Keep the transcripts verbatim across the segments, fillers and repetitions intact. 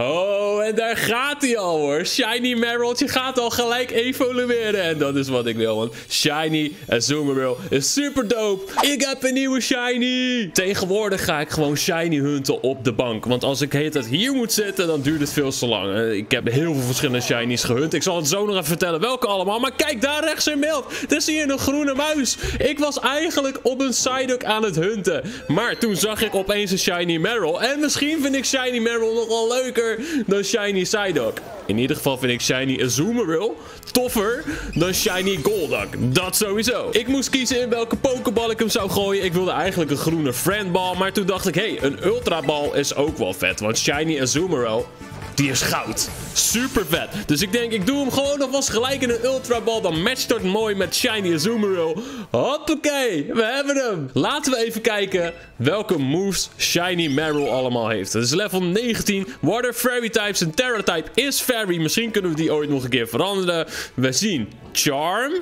Oh, en daar gaat hij al hoor. Shiny Marill gaat al gelijk evolueren. En dat is wat ik wil, want Shiny Azumarill is super dope. Ik heb een nieuwe Shiny. Tegenwoordig ga ik gewoon Shiny hunten op de bank. Want als ik heet het hier moet zitten, dan duurt het veel te lang. Ik heb heel veel verschillende Shinies gehunt. Ik zal het zo nog even vertellen welke allemaal. Maar kijk, daar rechts in beeld. Daar zie je een groene muis. Ik was eigenlijk op een Psyduck aan het hunten. Maar toen zag ik opeens een Shiny Marill. En misschien vind ik Shiny Marill nog wel leuker dan Shiny Psyduck. In ieder geval vind ik Shiny Azumarill toffer dan Shiny Golduck. Dat sowieso. Ik moest kiezen in welke pokeball ik hem zou gooien. Ik wilde eigenlijk een groene friendball. Maar toen dacht ik, hé, hey, een ultrabal is ook wel vet. Want Shiny Azumarill, die is goud. Super vet. Dus ik denk, ik doe hem gewoon alvast gelijk in een ultrabal. Dan matcht dat mooi met Shiny Azumarill. Hoppakee, we hebben hem. Laten we even kijken welke moves Shiny Marill allemaal heeft. Het is level negentien. Water, Fairy types en Terra type is Fairy. Misschien kunnen we die ooit nog een keer veranderen. We zien Charm,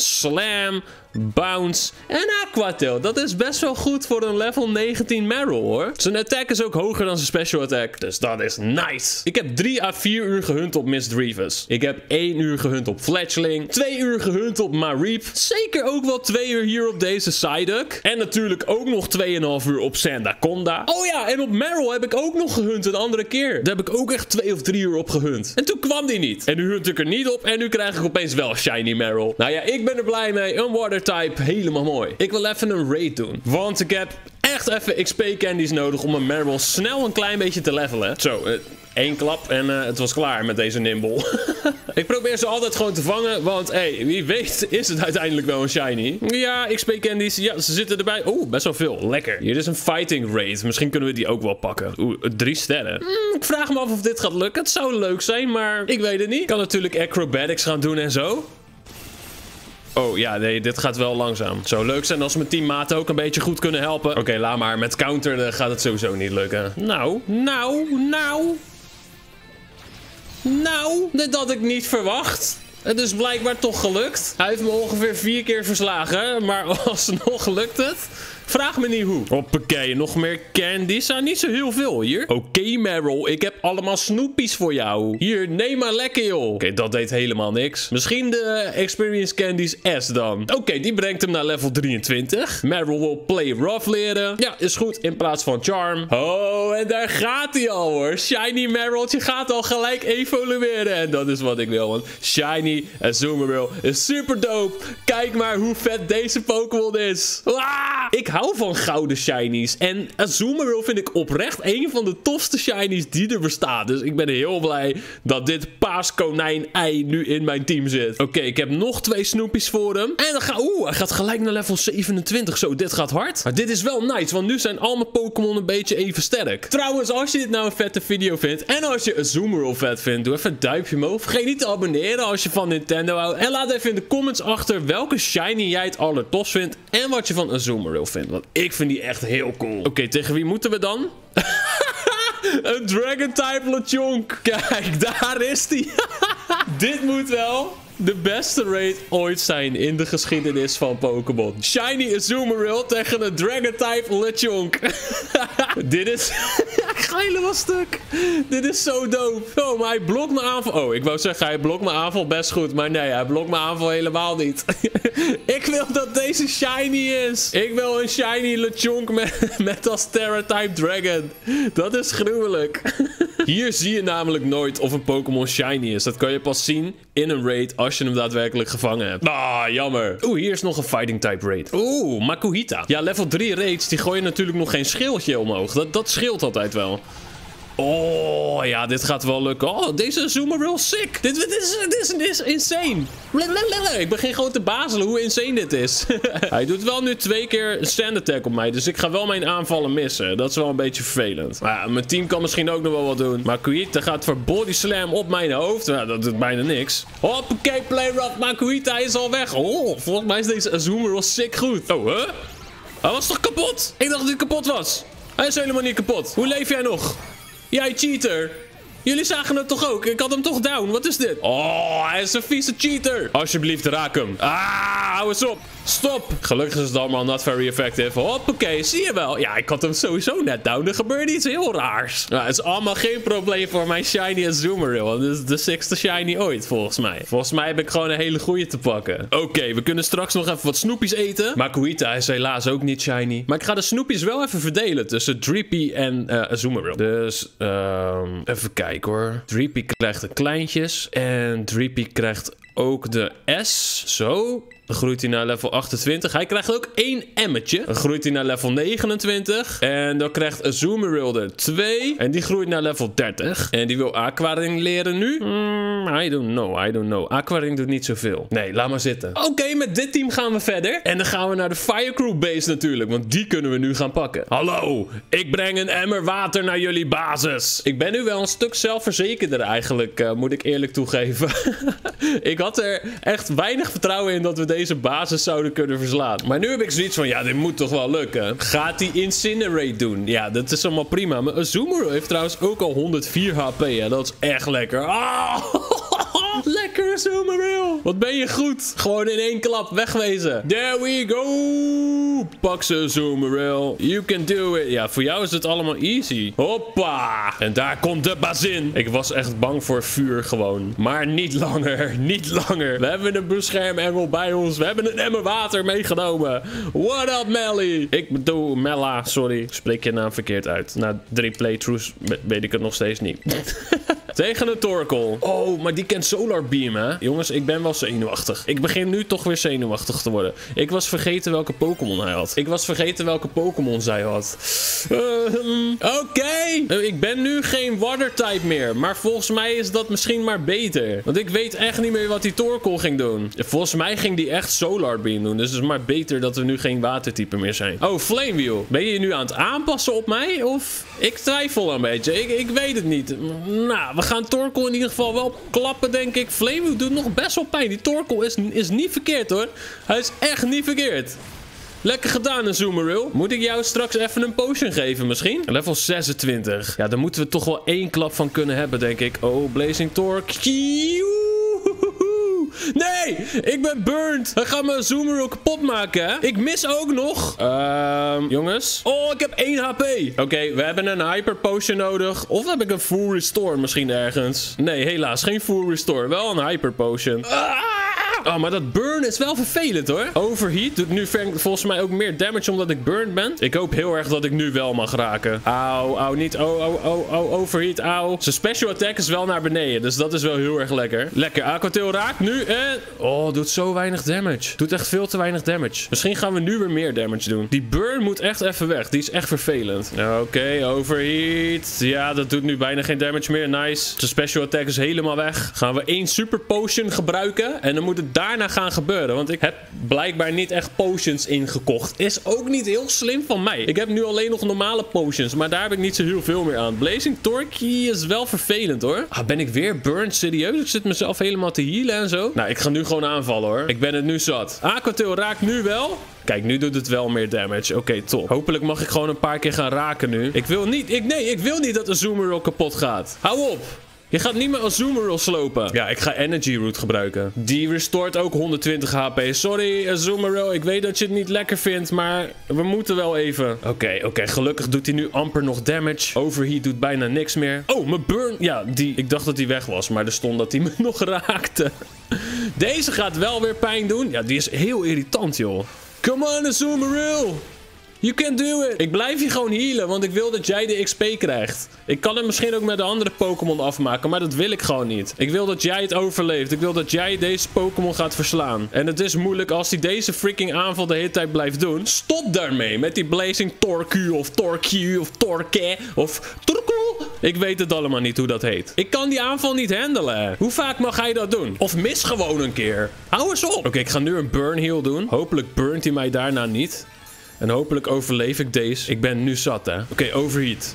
Slam, Bounce en Aqua Tail. Dat is best wel goed voor een level negentien Marill hoor. Zijn attack is ook hoger dan zijn special attack. Dus dat is nice. Ik heb drie à vier uur gehunt op Misdreavus. Ik heb één uur gehunt op Fletchling. twee uur gehunt op Mareep. Zeker ook wel twee uur hier op deze Psyduck. En natuurlijk ook nog twee komma vijf uur op Sandaconda. Oh ja, en op Marill heb ik ook nog gehunt een andere keer. Daar heb ik ook echt twee of drie uur op gehunt. En toen kwam die niet. En nu hunt ik er niet op. En nu krijg ik opeens wel Shiny Marill. Nou ja, ik ben er blij mee. Een water type, helemaal mooi. Ik wil even een raid doen. Want ik heb echt even X P candies nodig om mijn Marill snel een klein beetje te levelen. Zo, uh, één klap en uh, het was klaar met deze Nimble. Ik probeer ze altijd gewoon te vangen, want hé, hey, wie weet is het uiteindelijk wel een shiny. Ja, X P candies, ja, ze zitten erbij. Oeh, best wel veel. Lekker. Hier is een fighting raid. Misschien kunnen we die ook wel pakken. Oeh, drie sterren. Mm, ik vraag me af of dit gaat lukken. Het zou leuk zijn, maar ik weet het niet. Ik kan natuurlijk acrobatics gaan doen en zo. Oh ja, nee, dit gaat wel langzaam. Het zou leuk zijn als mijn teammaten ook een beetje goed kunnen helpen. Oké, okay, laat maar. Met counter gaat het sowieso niet lukken. Nou, nou, nou. Nou, dit had ik niet verwacht. Het is blijkbaar toch gelukt. Hij heeft me ongeveer vier keer verslagen. Maar alsnog lukt het. Vraag me niet hoe. Hoppakee, nog meer candies. Ah, niet zo heel veel hier. Oké, okay, Marill, ik heb allemaal snoepies voor jou. Hier, neem maar lekker, joh. Oké, okay, dat deed helemaal niks. Misschien de Experience Candies S dan. Oké, okay, die brengt hem naar level drieëntwintig. Marill wil Play Rough leren. Ja, is goed. In plaats van Charm. Oh, en daar gaat hij al, hoor. Shiny Marill gaat al gelijk evolueren. En dat is wat ik wil, want Shiny Azumarill is super dope. Kijk maar hoe vet deze Pokémon is. Ah, ik hou van gouden shinies. En Azumarill vind ik oprecht een van de tofste shinies die er bestaat. Dus ik ben heel blij dat dit paaskonijn-ei nu in mijn team zit. Oké, okay, ik heb nog twee snoepies voor hem. En dan gaat... Oeh, hij gaat gelijk naar level zevenentwintig. Zo, dit gaat hard. Maar dit is wel nice, want nu zijn al mijn Pokémon een beetje even sterk. Trouwens, als je dit nou een vette video vindt en als je Azumarill vet vindt, doe even een duimpje omhoog. Vergeet niet te abonneren als je van Nintendo houdt. En laat even in de comments achter welke shiny jij het allertofst vindt en wat je van Azumarill vindt. Want ik vind die echt heel cool. Oké, okay, tegen wie moeten we dan? Een Dragon-type Lechonk. Kijk, daar is die. Dit moet wel de beste raid ooit zijn in de geschiedenis van Pokémon. Shiny Azumarill tegen een Dragon-type Lechonk. Dit is... Ik ga helemaal stuk. Dit is zo dope. Oh, maar hij blokt mijn aanval. Oh, ik wou zeggen, hij blokt mijn aanval best goed. Maar nee, hij blokt mijn aanval helemaal niet. Ik wil dat deze shiny is. Ik wil een shiny Lechonk met, met als Terra-type Dragon. Dat is gruwelijk. Hier zie je namelijk nooit of een Pokémon shiny is. Dat kan je pas zien in een raid als je hem daadwerkelijk gevangen hebt. Ah, jammer. Oeh, hier is nog een fighting type raid. Oeh, Makuhita. Ja, level drie raids, die gooien natuurlijk nog geen schildje omhoog. Dat, dat scheelt altijd wel. Oh, ja, dit gaat wel lukken. Oh, deze Azumarill sick. Dit, dit, is, dit, is, dit is insane. Ik begin gewoon te bazelen hoe insane dit is. Hij doet wel nu twee keer een stand attack op mij. Dus ik ga wel mijn aanvallen missen. Dat is wel een beetje vervelend. Maar ja, mijn team kan misschien ook nog wel wat doen. Maar Makuhita gaat voor body slam op mijn hoofd. Nou, dat doet bijna niks. Hoppakee, play rough. Makuhita is al weg. Oh, volgens mij is deze Azumarill sick goed. Oh, hè? Huh? Hij was toch kapot? Ik dacht dat hij kapot was. Hij is helemaal niet kapot. Hoe leef jij nog? Jij cheater. Jullie zagen het toch ook? Ik had hem toch down. Wat is dit? Oh, hij is een vieze cheater. Alsjeblieft, raak hem. Ah, hou eens op. Stop. Gelukkig is het allemaal not very effective. Hoppakee, zie je wel. Ja, ik had hem sowieso net down. Er gebeurde iets heel raars. Nou, het is allemaal geen probleem voor mijn shiny Azumarill. Dit is de sixte shiny ooit, volgens mij. Volgens mij heb ik gewoon een hele goeie te pakken. Oké, okay, we kunnen straks nog even wat snoepjes eten. Makuhita is helaas ook niet shiny. Maar ik ga de snoepjes wel even verdelen tussen Drippy en uh, Azumarill. Dus, um, even kijken hoor. Drippy krijgt de kleintjes. En Drippy krijgt ook de S. Zo. Dan groeit hij naar level achtentwintig. Hij krijgt ook één emmetje. Dan groeit hij naar level negenentwintig. En dan krijgt Azumarill er twee. En die groeit naar level dertig. En die wil Aquaring leren nu. Hmm, I don't know, I don't know. Aquaring doet niet zoveel. Nee, laat maar zitten. Oké, okay, met dit team gaan we verder. En dan gaan we naar de Firecrew base natuurlijk. Want die kunnen we nu gaan pakken. Hallo, ik breng een emmer water naar jullie basis. Ik ben nu wel een stuk zelfverzekerder eigenlijk, uh, moet ik eerlijk toegeven. Ik had er echt weinig vertrouwen in dat we deze deze basis zouden kunnen verslaan. Maar nu heb ik zoiets van, ja, dit moet toch wel lukken. Gaat hij Incinerate doen? Ja, dat is allemaal prima. Maar Azumarill heeft trouwens ook al honderdvier H P. Ja, dat is echt lekker. Ah! Lekker Azumarill. Wat ben je goed. Gewoon in één klap wegwezen. There we go. Pak ze Azumarill. You can do it. Ja, voor jou is het allemaal easy. Hoppa. En daar komt de bazin. Ik was echt bang voor vuur gewoon. Maar niet langer. Niet langer. We hebben een beschermengel bij ons. We hebben een emmer water meegenomen. What up, Melly? Ik bedoel Mella. Sorry. Spreek je naam verkeerd uit. Na drie playthroughs weet ik het nog steeds niet. Tegen een Torkoal. Oh, maar die kent Solar Beam, hè? Jongens, ik ben wel zenuwachtig. Ik begin nu toch weer zenuwachtig te worden. Ik was vergeten welke Pokémon hij had. Ik was vergeten welke Pokémon zij had. Uh, um, Oké. Okay. Uh, ik ben nu geen Water-type meer. Maar volgens mij is dat misschien maar beter. Want ik weet echt niet meer wat die Torkoal ging doen. Volgens mij ging die echt Solar Beam doen. Dus het is maar beter dat we nu geen watertype meer zijn. Oh, Flame Wheel. Ben je je nu aan het aanpassen op mij? Of... Ik twijfel een beetje. Ik, ik weet het niet. Nou, we gaan Torkoal in ieder geval wel klappen, denk ik. Flame Wheel doet nog best wel pijn. Die Torkoal is, is niet verkeerd, hoor. Hij is echt niet verkeerd. Lekker gedaan, Azumarill. Moet ik jou straks even een potion geven misschien? Level zesentwintig. Ja, daar moeten we toch wel één klap van kunnen hebben, denk ik. Oh, Blazing Torque. Nee, ik ben burnt. Hij gaat mijn Azumarill kapot maken, hè? Ik mis ook nog. Ehm, um, jongens. Oh, ik heb één H P. Oké, okay, we hebben een Hyper Potion nodig. Of heb ik een Full Restore misschien ergens? Nee, helaas. Geen Full Restore. Wel een Hyper Potion. Ah! Oh, maar dat burn is wel vervelend, hoor. Overheat doet nu volgens mij ook meer damage omdat ik burned ben. Ik hoop heel erg dat ik nu wel mag raken. Auw, auw, niet. Oh, oh, oh, oh, overheat, auw. Zijn special attack is wel naar beneden, dus dat is wel heel erg lekker. Lekker, Aqua Tail raakt nu en... Oh, doet zo weinig damage. Doet echt veel te weinig damage. Misschien gaan we nu weer meer damage doen. Die burn moet echt even weg. Die is echt vervelend. Oké, okay, overheat. Ja, dat doet nu bijna geen damage meer. Nice. Zijn special attack is helemaal weg. Gaan we één super potion gebruiken en dan moet het daarna gaan gebeuren. Want ik heb blijkbaar niet echt potions ingekocht. Is ook niet heel slim van mij. Ik heb nu alleen nog normale potions. Maar daar heb ik niet zo heel veel meer aan. Blazing Torque is wel vervelend, hoor. Ah, ben ik weer burned? Serieus? Ik zit mezelf helemaal te healen en zo. Nou, ik ga nu gewoon aanvallen, hoor. Ik ben het nu zat. Aqua Tail raakt nu wel. Kijk, nu doet het wel meer damage. Oké, okay, top. Hopelijk mag ik gewoon een paar keer gaan raken nu. Ik wil niet... Ik, nee, ik wil niet dat de Azumarill kapot gaat. Hou op. Je gaat niet meer Azumarill slopen. Ja, ik ga Energy Root gebruiken. Die restoort ook honderdtwintig H P. Sorry, Azumarill. Ik weet dat je het niet lekker vindt, maar we moeten wel even. Oké, okay, oké. Okay. Gelukkig doet hij nu amper nog damage. Overheat doet bijna niks meer. Oh, mijn burn. Ja, die... Ik dacht dat hij weg was, maar er stond dat hij me nog raakte. Deze gaat wel weer pijn doen. Ja, die is heel irritant, joh. Come on, Azumarill. You can do it. Ik blijf je gewoon healen, want ik wil dat jij de X P krijgt. Ik kan het misschien ook met de andere Pokémon afmaken, maar dat wil ik gewoon niet. Ik wil dat jij het overleeft. Ik wil dat jij deze Pokémon gaat verslaan. En het is moeilijk als hij deze freaking aanval de hele tijd blijft doen. Stop daarmee met die Blazing Torque of Torque of Torque of Torkoal. Ik weet het allemaal niet hoe dat heet. Ik kan die aanval niet handelen. Hoe vaak mag hij dat doen? Of mis gewoon een keer. Hou eens op. Oké, okay, ik ga nu een burn heal doen. Hopelijk burnt hij mij daarna niet. En hopelijk overleef ik deze. Ik ben nu zat, hè. Oké, okay, overheat.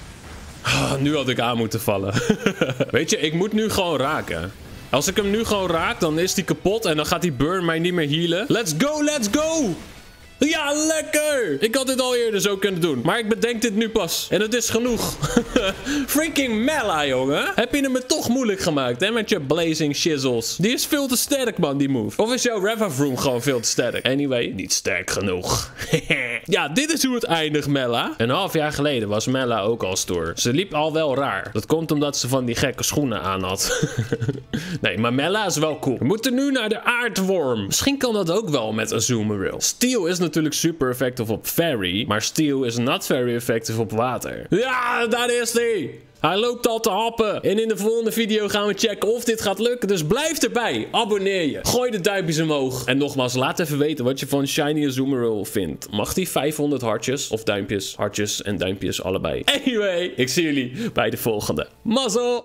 Ah, nu had ik aan moeten vallen. Weet je, ik moet nu gewoon raken. Als ik hem nu gewoon raak, dan is hij kapot. En dan gaat die burn mij niet meer healen. Let's go, let's go! Ja, lekker! Ik had dit al eerder zo kunnen doen. Maar ik bedenk dit nu pas. En het is genoeg. Freaking Mela, jongen. Heb je het me toch moeilijk gemaakt, hè? Met je blazing shizzles. Die is veel te sterk, man, die move. Of is jouw Revavroom gewoon veel te sterk? Anyway, niet sterk genoeg. Ja, dit is hoe het eindigt, Mela. Een half jaar geleden was Mela ook al stoer. Ze liep al wel raar. Dat komt omdat ze van die gekke schoenen aan had. Nee, maar Mela is wel cool. We moeten nu naar de aardworm. Misschien kan dat ook wel met Azumarill. Steel is natuurlijk super effectief op Fairy. Maar Steel is not very effectief op water. Ja, daar is hij. Hij loopt al te happen. En in de volgende video gaan we checken of dit gaat lukken. Dus blijf erbij. Abonneer je. Gooi de duimpjes omhoog. En nogmaals, laat even weten wat je van Shiny Azumarill vindt. Mag die vijfhonderd hartjes? Of duimpjes? Hartjes en duimpjes allebei. Anyway, ik zie jullie bij de volgende. Mazzel!